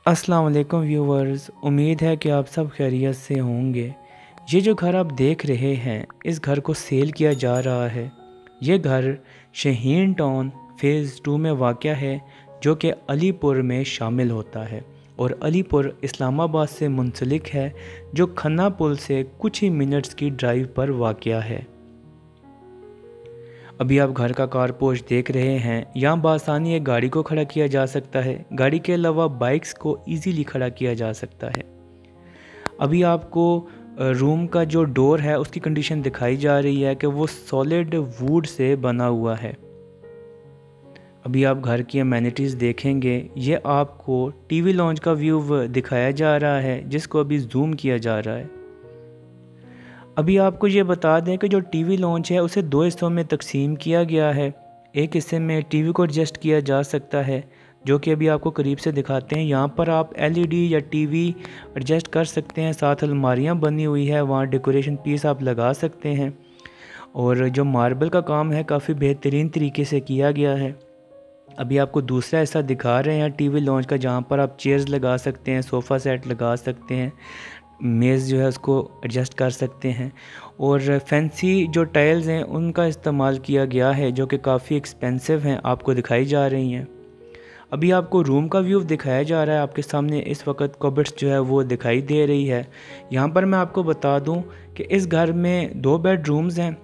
अस्सलाम वालेकुम व्यूवर्स, उम्मीद है कि आप सब खैरियत से होंगे। ये जो घर आप देख रहे हैं, इस घर को सेल किया जा रहा है। ये घर शहीन टाउन फ़ेज़ 2 में वाक़या है, जो कि अलीपुर में शामिल होता है और अलीपुर इस्लामाबाद से मुंसलिक है, जो खन्ना पुल से कुछ ही मिनट्स की ड्राइव पर वाक़या है। अभी आप घर का कारपोर्च देख रहे हैं। यहाँ बासानी एक गाड़ी को खड़ा किया जा सकता है। गाड़ी के अलावा बाइक्स को इजीली खड़ा किया जा सकता है। अभी आपको रूम का जो डोर है उसकी कंडीशन दिखाई जा रही है कि वो सॉलिड वुड से बना हुआ है। अभी आप घर की अमेनिटीज़ देखेंगे। ये आपको टीवी लॉन्च का व्यू दिखाया जा रहा है, जिसको अभी जूम किया जा रहा है। अभी आपको ये बता दें कि जो टीवी लॉन्च है उसे 2 हिस्सों में तकसीम किया गया है। एक हिस्से में टीवी को एडजस्ट किया जा सकता है, जो कि अभी आपको करीब से दिखाते हैं। यहाँ पर आप एलईडी या टीवी एडजस्ट कर सकते हैं। साथ अलमारियाँ बनी हुई है, वहाँ डेकोरेशन पीस आप लगा सकते हैं। और जो मार्बल का काम है काफ़ी बेहतरीन तरीके से किया गया है। अभी आपको दूसरा हिस्सा दिखा रहे हैं टीवी लॉन्च का, जहाँ पर आप चेयर्स लगा सकते हैं, सोफ़ा सेट लगा सकते हैं, मेज़ जो है उसको एडजस्ट कर सकते हैं। और फैंसी जो टाइल्स हैं उनका इस्तेमाल किया गया है, जो कि काफ़ी एक्सपेंसिव हैं, आपको दिखाई जा रही हैं। अभी आपको रूम का व्यू दिखाया जा रहा है। आपके सामने इस वक्त कबर्ड्स जो है वो दिखाई दे रही है। यहाँ पर मैं आपको बता दूँ कि इस घर में 2 बेडरूम्स हैं,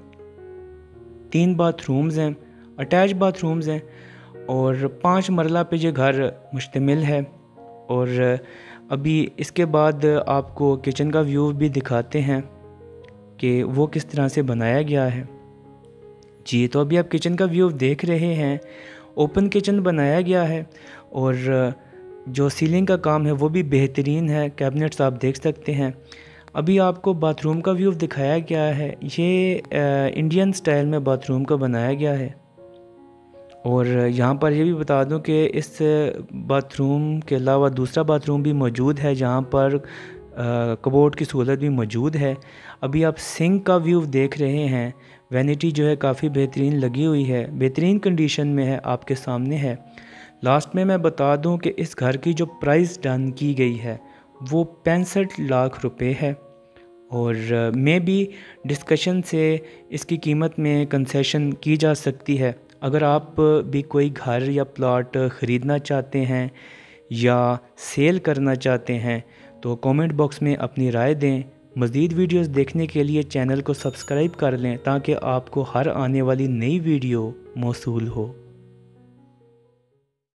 3 बाथरूम्स हैं, अटैच बाथरूम्स हैं और 5 मरला पे ये घर मुश्तमिल है। और अभी इसके बाद आपको किचन का व्यू भी दिखाते हैं कि वो किस तरह से बनाया गया है। जी, तो अभी आप किचन का व्यू देख रहे हैं। ओपन किचन बनाया गया है और जो सीलिंग का काम है वो भी बेहतरीन है। कैबिनेट्स आप देख सकते हैं। अभी आपको बाथरूम का व्यू दिखाया गया है। ये इंडियन स्टाइल में बाथरूम का बनाया गया है। और यहाँ पर ये भी बता दूं कि इस बाथरूम के अलावा दूसरा बाथरूम भी मौजूद है, जहाँ पर कबोर्ड की सहूलत भी मौजूद है। अभी आप सिंक का व्यू देख रहे हैं। वैनिटी जो है काफ़ी बेहतरीन लगी हुई है, बेहतरीन कंडीशन में है, आपके सामने है। लास्ट में मैं बता दूं कि इस घर की जो प्राइस डन की गई है वो 65 लाख रुपए है। और मे बी डिस्कशन से इसकी कीमत में कंसेशन की जा सकती है। अगर आप भी कोई घर या प्लॉट ख़रीदना चाहते हैं या सेल करना चाहते हैं तो कमेंट बॉक्स में अपनी राय दें। मज़ीद वीडियोस देखने के लिए चैनल को सब्सक्राइब कर लें ताकि आपको हर आने वाली नई वीडियो मौसूल हो।